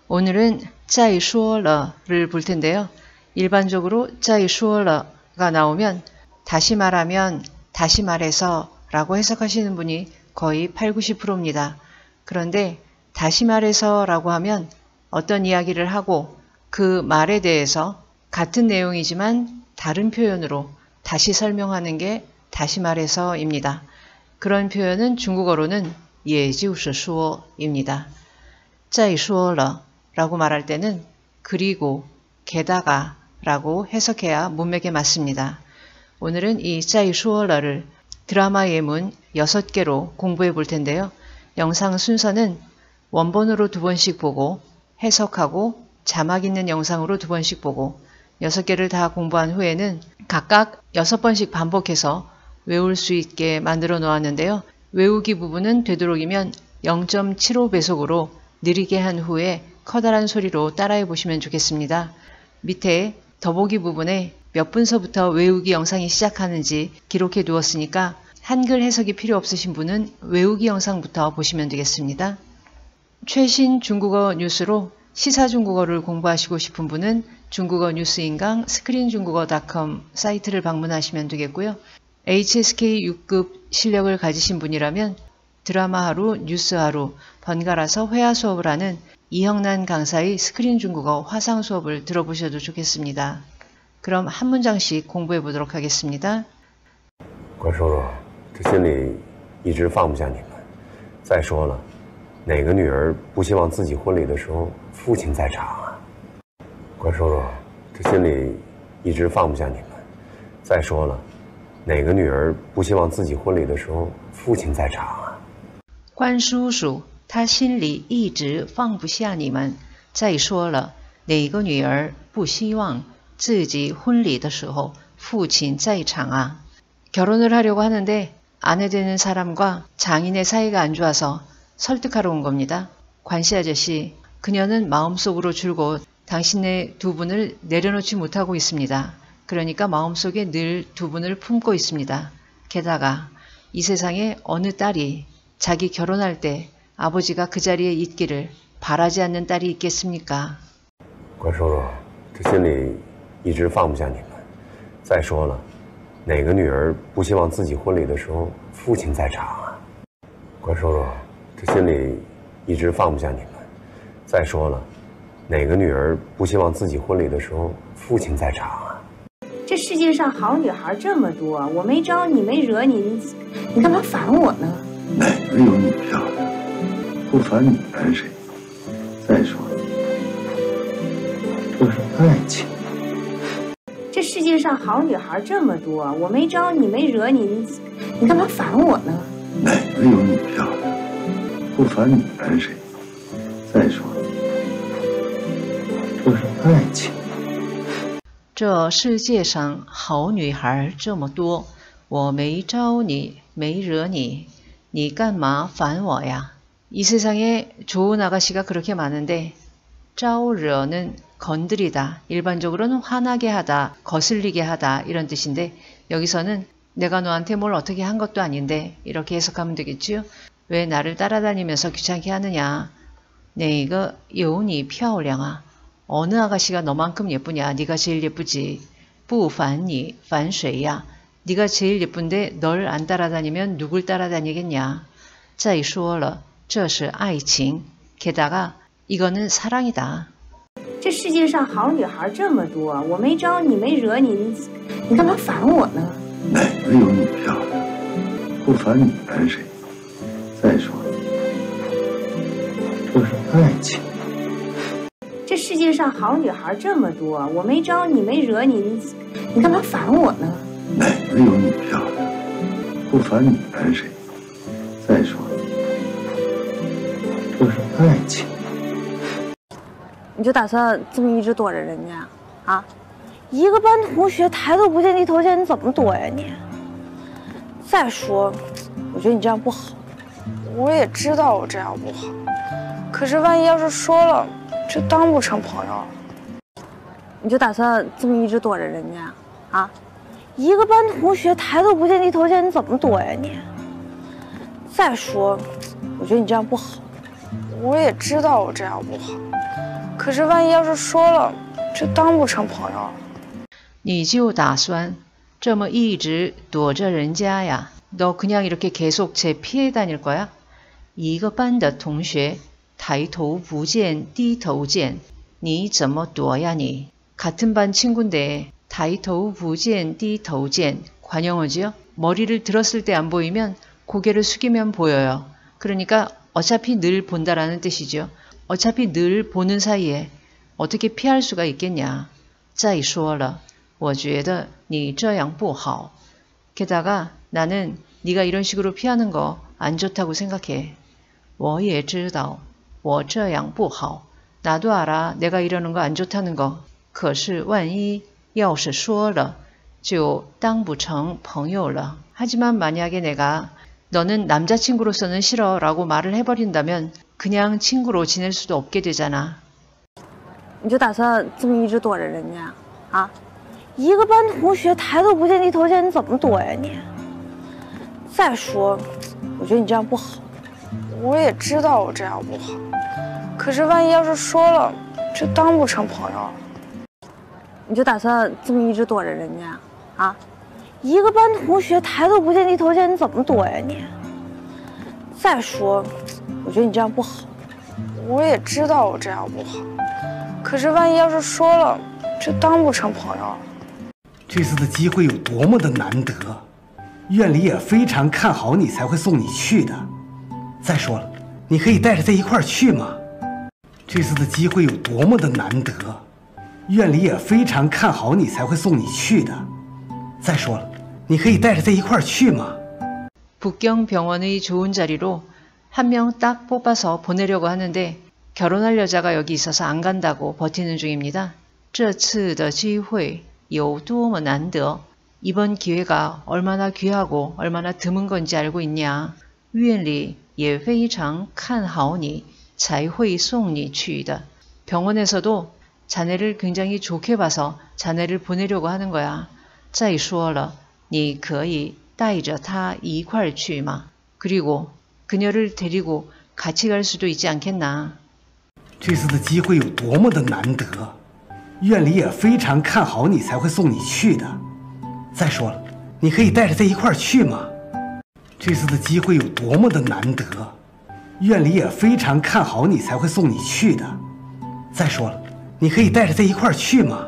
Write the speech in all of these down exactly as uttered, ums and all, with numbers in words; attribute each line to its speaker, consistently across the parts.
Speaker 1: 오늘은 再说了를 볼 텐데요. 일반적으로 再说了가 나오면 다시 말하면, 다시 말해서 라고 해석하시는 분이 거의 팔, 구십 퍼센트입니다. 그런데 다시 말해서 라고 하면 어떤 이야기를 하고 그 말에 대해서 같은 내용이지만 다른 표현으로 다시 설명하는 게 다시 말해서입니다. 그런 표현은 중국어로는 也就是说입니다. 再说了라고 말할 때는 그리고, 게다가 라고 해석해야 문맥에 맞습니다. 오늘은 이 再说了를 드라마 예문 여섯 개로 공부해 볼 텐데요. 영상 순서는 원본으로 두 번씩 보고 해석하고 자막 있는 영상으로 두 번씩 보고 여섯 개를 다 공부한 후에는 각각 여섯 번씩 반복해서 외울 수 있게 만들어 놓았는데요. 외우기 부분은 되도록이면 영 점 칠오 배속으로 느리게 한 후에 커다란 소리로 따라해 보시면 좋겠습니다. 밑에 더보기 부분에 몇 분서부터 외우기 영상이 시작하는지 기록해 두었으니까 한글 해석이 필요 없으신 분은 외우기 영상부터 보시면 되겠습니다. 최신 중국어 뉴스로 시사 중국어를 공부하시고 싶은 분은 중국어 뉴스인강 스크린중국어 닷컴 사이트를 방문하시면 되겠고요. 에이치에스케이 육 급 실력을 가지신 분이라면 드라마 하루, 뉴스 하루 번갈아서 회화 수업을 하는 이형란 강사의 스크린 중국어 화상 수업을 들어보셔도 좋겠습니다. 그럼 한 문장씩 공부해 보도록 하겠습니다.
Speaker 2: 关叔叔，这心里一直放不下你们。再说了，哪个女儿不希望自己婚礼的时候父亲在场啊？关叔叔，这心里一直放不下你们。再说了，哪个女儿不希望自己婚礼的时候父亲在场啊？
Speaker 1: 关叔叔，他心里一直放不下你们。再说了，哪个女儿不希望自己婚礼的时候父亲在场啊？ 결혼을 하려고 하는데 아내 되는 사람과 장인의 사이가 안 좋아서 설득하러 온 겁니다. 관씨 아저씨, 그녀는 마음속으로 줄곧 당신네 두 분을 내려놓지 못하고 있습니다. 그러니까 마음속에 늘 두 분을 품고 있습니다. 게다가 이 세상에 어느 딸이 자기 결혼할 때 아버지가 그 자리에 있기를 바라지 않는 딸이 있겠습니까?
Speaker 2: 关叔叔，这心里一直放不下你们。再说了，哪个女儿不希望自己婚礼的时候父亲在场啊？关叔叔，这心里一直放不下你们。再说了，哪个女儿不希望自己婚礼的时候父亲在场啊？
Speaker 3: 这世界上好女孩这么多，我没招你，没惹你，你你干嘛烦我呢？
Speaker 4: 哪个有你漂亮？不烦你烦谁？再说了，这是爱情。
Speaker 3: 这世界上好女孩这么多，我没招你，没惹你，你你干嘛烦我呢？
Speaker 4: 哪个有你漂亮？不烦你烦谁？再说了，这是爱情。
Speaker 1: 这世界上好女孩这么多，我没招你，没惹你，你干嘛烦我呀？ 이 세상에 좋은 아가씨가 그렇게 많은데 짜오르어는 건드리다, 일반적으로는 화나게 하다, 거슬리게 하다 이런 뜻인데 여기서는 내가 너한테 뭘 어떻게 한 것도 아닌데 이렇게 해석하면 되겠지요. 왜 나를 따라다니면서 귀찮게 하느냐. 네가 여운이漂亮啊. 어느 아가씨가 너만큼 예쁘냐. 네가 제일 예쁘지. 不烦你烦谁呀. 네가 제일 예쁜데 널 안 따라다니면 누굴 따라다니겠냐. 再说了这是爱情. 게다가 이거는 사랑이다.
Speaker 3: 这世界上好女孩这么多，我没招你，没惹你，你你干嘛烦我呢？
Speaker 4: 哪个有你漂亮？不烦你烦谁？再说了，这是爱情。
Speaker 3: 这世界上好女孩这么多，我没招你，没惹你，你你干嘛烦我呢？
Speaker 4: 哪个有你漂亮？不烦你烦谁？再说了，这是爱情。
Speaker 5: 你就打算这么一直躲着人家啊？一个班同学抬头不见低头见，你怎么躲呀你？再说，我觉得你这样不好。
Speaker 6: 我也知道我这样不好，可是万一要是说了，就当不成朋友了。
Speaker 5: 你就打算这么一直躲着人家啊？一个班同学抬头不见低头见，你怎么躲呀你？再说，我觉得你这样不好。
Speaker 6: 我也知道我这样不好，可是万一要是说了，就当不成朋友了。
Speaker 1: 你就打算这么一直躲着人家呀？ 너 그냥 이렇게 계속 제 피해 다닐 거야? 一个班的同学抬头不见低头见你怎么躲呀你? 같은 반 친구인데抬头不见低头见관용어지요? 머리를 들었을 때 안 보이면 고개를 숙이면 보여요. 그러니까 어차피 늘 본다라는 뜻이죠. 어차피 늘 보는 사이에 어떻게 피할 수가 있겠냐. 再说了我觉得你这样不好 게다가 나는 네가 이런 식으로 피하는 거 안 좋다고 생각해. 我也知道我这样不好 나도 알아 내가 이러는 거 안 좋다는 거. 可是万一要是说了就当不成朋友了. 하지만 만약에 내가 너는 남자친구로서는 싫어 라고 말을 해버린다면 그냥 친구로 지낼 수도 없게 되잖아.
Speaker 5: 你就打算这么一直躲着人家啊？一个班同学抬头不见低头见，你怎么躲呀你？再说，我觉得你这样不好。
Speaker 6: 我也知道我这样不好，可是万一要是说了，就当不成朋友了。
Speaker 5: 你就打算这么一直躲着人家啊？一个班同学抬头不见低头见，你怎么躲呀你？再说，我觉得你这样不好。
Speaker 6: 我也知道我这样不好，可是万一要是说了，就当不成朋友了。
Speaker 7: 这次的机会有多么的难得，院里也非常看好你，才会送你去的。再说了，你可以带着在一块儿去吗？这次的机会有多么的难得，院里也非常看好你，才会送你去的。再说了，你可以带着在一块儿去吗？
Speaker 1: 북경병원의 좋은 자리로 한 명 딱 뽑아서 보내려고 하는데 결혼할 여자가 여기 있어서 안 간다고 버티는 중입니다. 这次的机会有多么难得 이번 기회가 얼마나 귀하고 얼마나 드문 건지 알고 있냐. 院里也非常看好你才会送你去的. 병원에서도 자네를 굉장히 좋게 봐서 자네를 보내려고 하는 거야. 再说了你可以带着他一块儿去吗? 그리고 그녀를 데리고 같이 갈 수도 있지 않겠나.
Speaker 7: 这次的机会有多么的难得，院里也非常看好你，才会送你去的。再说了，你可以带着在一块儿去吗？这次的机会有多么的难得，院里也非常看好你，才会送你去的。再说了，你可以带着在一块儿去吗？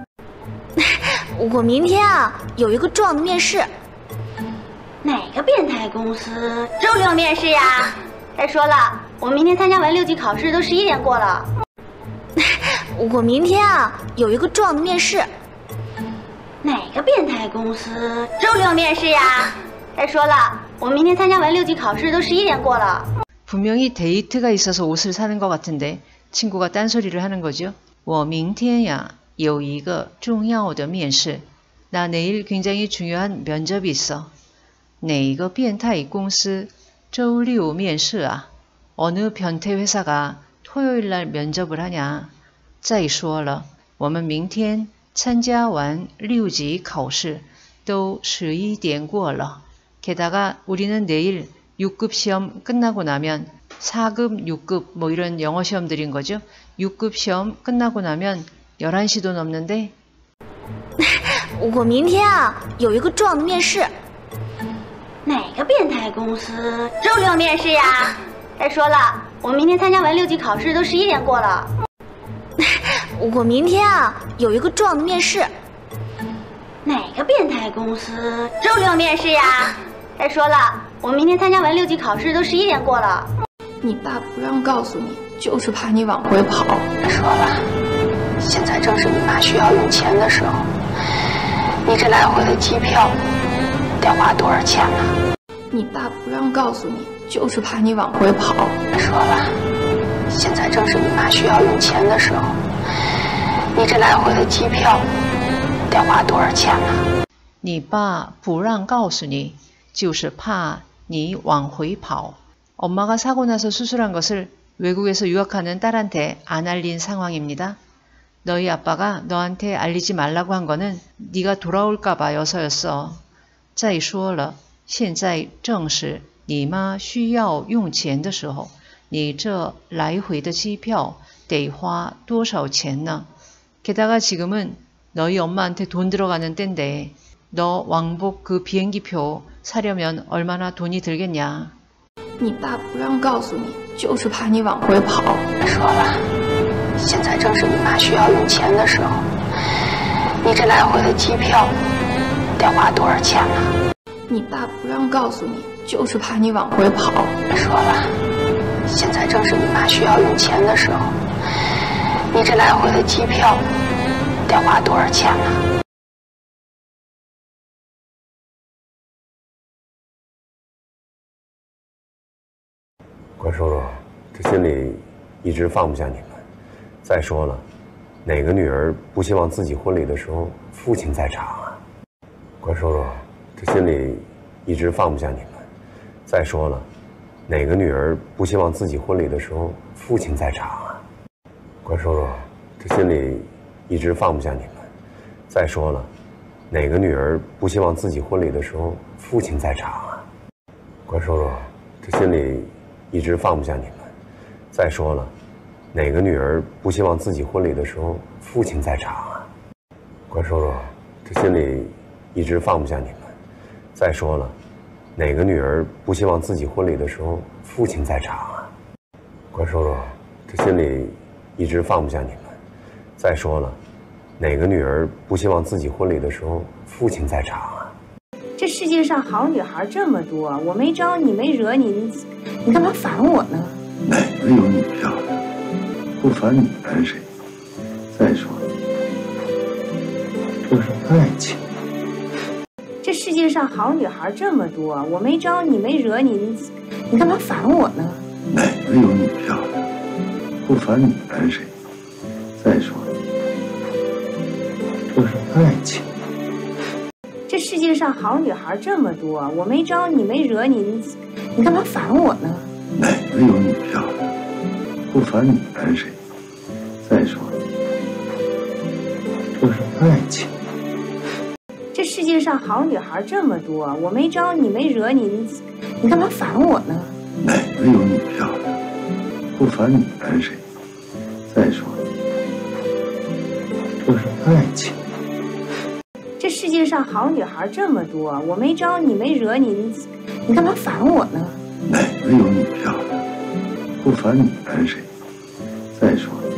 Speaker 8: 我明天啊有一个重要的面试。哪个变态公司周六面试呀？再说了，我明天参加完六级考试都十一点过了。我明天啊有一个重要的面试。哪个变态公司周六面试呀？再说了，我明天参加完六级考试都十一点过了。
Speaker 1: 분명히 데이트가 있어서 옷을 사는 것 같은데 친구가 딴소리를 하는 거죠. 我明天呀有一个重要的面试. 나 내일 굉장히 중요한 면접이 있어. 哪个变态公司周六面试啊? 어느 변태 회사가 토요일 날 면접을 하냐? 再说了，我们明天参加完六级考试都十一点过了. 게다가 우리는 내일 육 급 시험 끝나고 나면 사 급, 육 급 뭐 이런 영어 시험들인 거죠. 육 급 시험 끝나고 나면 열한 시도 넘는데
Speaker 8: 我明天啊有一个重要的面试。哪个变态公司周六面试呀？再说了，我明天参加完六级考试都十一点过了。我明天啊有一个重要的面试。哪个变态公司周六面试呀？再说了，我明天参加完六级考试都十一点过了。
Speaker 9: 你爸不让告诉你，就是怕你往回跑。
Speaker 10: 说了，现在正是你妈需要用钱的时候，你这来回的机票得花多少钱呢？
Speaker 9: 你爸不让告诉你，就是怕你往回跑。
Speaker 10: 说了，现在正是你妈需要用钱的时候，你这来回的机票得花多少钱呢？
Speaker 1: 你爸不让告诉你，就是怕你往回跑. 엄마가 사고 나서 수술한 것을 외국에서 유학하는 딸한테 안 알린 상황입니다. 너희 아빠가 너한테 알리지 말라고 한 거는 네가 돌아올까 봐여서였어. 再说了，现在正是你妈需要用钱的时候， 你这来回的机票得花多少钱呢? 게다가 지금은 너희 엄마한테 돈 들어가는 때인데 너 왕복 그 비행기표 사려면 얼마나 돈이 들겠냐?
Speaker 9: 你爸不让告诉你，就是怕你往回跑。
Speaker 10: 别说了，现在正是你妈需要用钱的时候，你这来回的机票得花多少钱呢？
Speaker 9: 你爸不让告诉你，就是怕你往回跑。
Speaker 10: 别说了，现在正是你妈需要用钱的时候，你这来回的机票得花多少钱呢？
Speaker 2: 关叔叔，这心里一直放不下你们。再说了，哪个女儿不希望自己婚礼的时候父亲在场啊？关叔叔，这心里一直放不下你们。再说了，哪个女儿不希望自己婚礼的时候父亲在场啊？关叔叔，这心里一直放不下你们。再说了，哪个女儿不希望自己婚礼的时候父亲在场啊？关叔叔，这心里一直放不下你们。再说了，哪个女儿不希望自己婚礼的时候父亲在场啊？关叔叔，这心里一直放不下你们。再说了，哪个女儿不希望自己婚礼的时候父亲在场啊？关叔叔，这心里一直放不下你们。再说了，哪个女儿不希望自己婚礼的时候父亲在场啊？
Speaker 3: 这世界上好女孩这么多，我没招你，没惹你，你你干嘛烦我呢？
Speaker 4: 哪个有你漂亮？不烦你烦谁？再说了，这是爱情。
Speaker 3: 这世界上好女孩这么多，我没招你，没惹你，你你干嘛烦我呢？
Speaker 4: 哪个有你漂亮？不烦你烦谁？再说了，这是爱情。
Speaker 3: 这世界上好女孩这么多，我没招你，没惹你，你你干嘛烦我呢？
Speaker 4: 哪个有你漂亮？不烦你烦谁？再说了，这是爱情。
Speaker 3: 这世界上好女孩这么多，我没招你，没惹你，你你干嘛烦我呢？
Speaker 4: 哪个有你漂亮？不烦你烦谁？再说了，这是爱情。
Speaker 3: 这世界上好女孩这么多，我没招你，没惹你，你你干嘛烦我呢？
Speaker 4: 哪个有你漂亮？不烦你烦谁？再说了，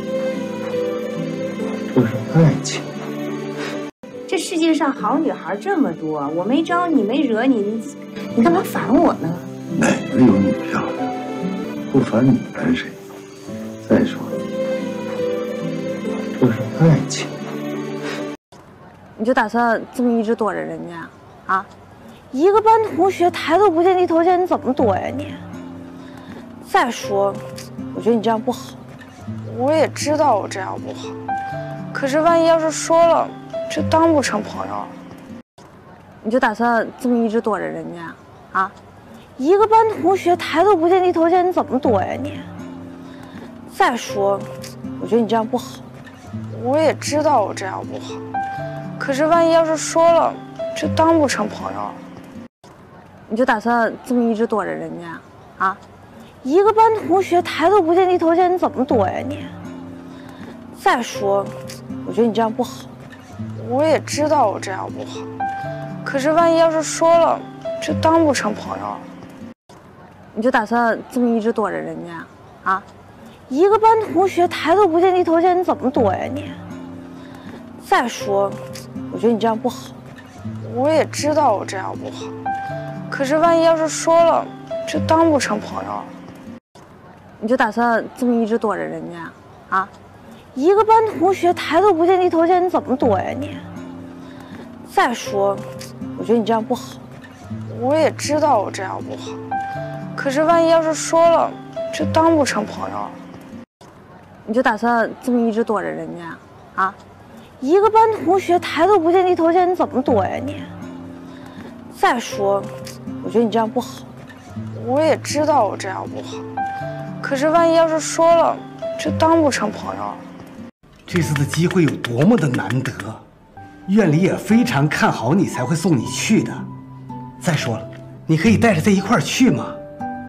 Speaker 4: 这是爱情。
Speaker 3: 这世界上好女孩这么多，我没招你，没惹你，你你干嘛烦我呢？
Speaker 4: 哪个有你漂亮？不烦你烦谁？再说了，这是爱情。
Speaker 5: 你就打算这么一直躲着人家啊？一个班同学抬头不见低头见，你怎么躲呀你？再说，我觉得你这样不好。
Speaker 6: 我也知道我这样不好，可是万一要是说了，这当不成朋友了。
Speaker 5: 你就打算这么一直躲着人家啊？一个班同学抬头不见低头见，你怎么躲呀你？再说，我觉得你这样不好。
Speaker 6: 我也知道我这样不好，可是万一要是说了，这当不成朋友了。
Speaker 5: 你就打算这么一直躲着人家啊？一个班同学抬头不见低头见，你怎么躲呀你？再说，我觉得你这样不好。
Speaker 6: 我也知道我这样不好，可是万一要是说了，这当不成朋友了。
Speaker 5: 你就打算这么一直躲着人家啊？一个班同学抬头不见低头见，你怎么躲呀你？再说，我觉得你这样不好。
Speaker 6: 我也知道我这样不好，可是万一要是说了，这当不成朋友了。
Speaker 5: 你就打算这么一直躲着人家啊？一个班同学抬头不见低头见，你怎么躲呀你？再说，我觉得你这样不好。
Speaker 6: 我也知道我这样不好，可是万一要是说了，这当不成朋友了。
Speaker 5: 你就打算这么一直躲着人家啊？一个班同学抬头不见低头见，你怎么躲呀你？再说，我觉得你这样不好。
Speaker 6: 我也知道我这样不好，可是万一要是说了，这当不成朋友了。
Speaker 7: 这次的机会有多么的难得，院里也非常看好你，才会送你去的。再说了，你可以带着在一块儿去吗？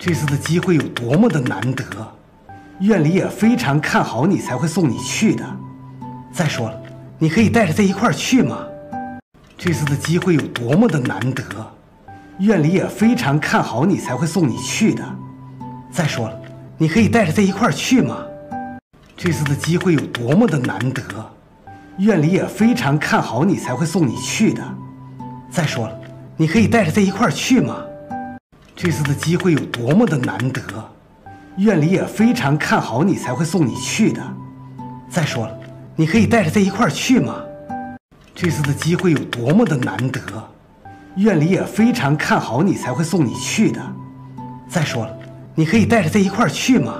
Speaker 7: 这次的机会有多么的难得，院里也非常看好你，才会送你去的。再说了，你可以带着在一块儿去吗？这次的机会有多么的难得，院里也非常看好你，才会送你去的。再说了，你可以带着在一块儿去吗？这次的机会有多么的难得，院里也非常看好你，才会送你去的。再说了，你可以带着在一块儿去吗？这次的机会有多么的难得，院里也非常看好你，才会送你去的。再说了，你可以带着在一块儿去吗？这次的机会有多么的难得，院里也非常看好你，才会送你去的。再说了，你可以带着在一块儿去吗？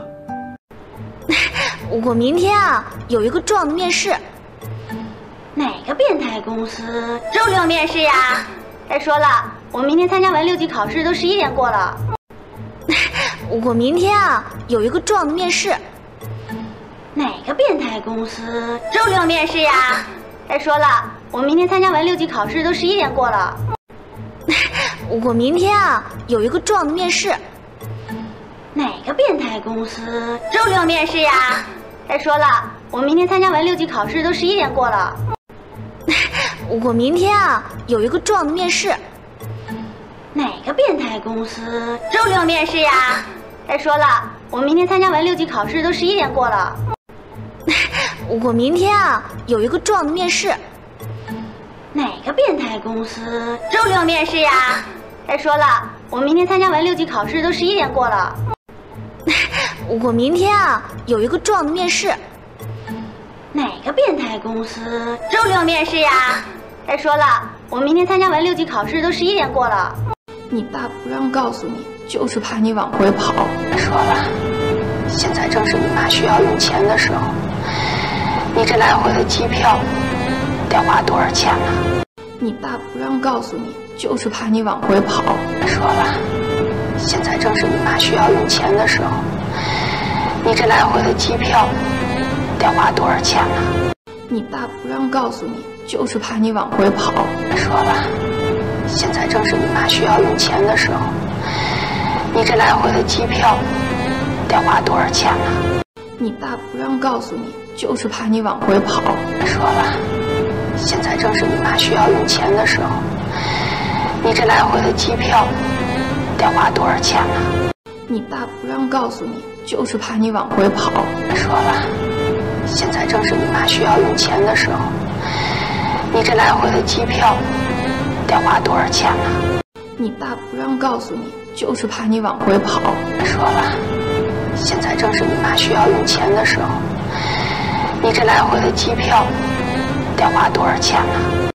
Speaker 8: 我明天啊有一个重要的面试。哪个变态公司周六面试呀？再说了，我明天参加完六级考试都十一点过了。我明天啊有一个重要的面试。哪个变态公司周六面试呀？再说了，我明天参加完六级考试都十一点过了。我明天啊有一个重要的面试。哪个变态公司周六面试呀？再说了，我明天参加完六级考试都十一点过了。我明天啊有一个重要的面试。哪个变态公司周六面试呀？再说了，我明天参加完六级考试都十一点过了。我明天啊有一个重要的面试。哪个变态公司周六面试呀？再说了，我明天参加完六级考试都十一点过了。我明天啊有一个重要的面试。哪个变态公司周六面试呀？再说了，我明天参加完六级考试都十一点过了。
Speaker 9: 你爸不让告诉你，就是怕你往回跑。
Speaker 10: 说了，现在正是你妈需要用钱的时候，你这来回的机票得花多少钱呢？
Speaker 9: 你爸不让告诉你，就是怕你往回跑。
Speaker 10: 说了，现在正是你妈需要用钱的时候，你这来回的机票得花多少钱呢？
Speaker 9: 你爸不让告诉你，就是怕你往回跑。
Speaker 10: 说了，现在正是你妈需要用钱的时候，你这来回的机票得花多少钱呢？
Speaker 9: 你爸不让告诉你，就是怕你往回跑。
Speaker 10: 说了，现在正是你妈需要用钱的时候，你这来回的机票得花多少钱呢？
Speaker 9: 你爸不让告诉你，就是怕你往回跑。
Speaker 10: 说了，现在正是你妈需要用钱的时候，你这来回的机票得花多少钱呢？
Speaker 9: 你爸不让告诉你，就是怕你往回跑。
Speaker 10: 说了，现在正是你妈需要用钱的时候，你这来回的机票得花多少钱呢？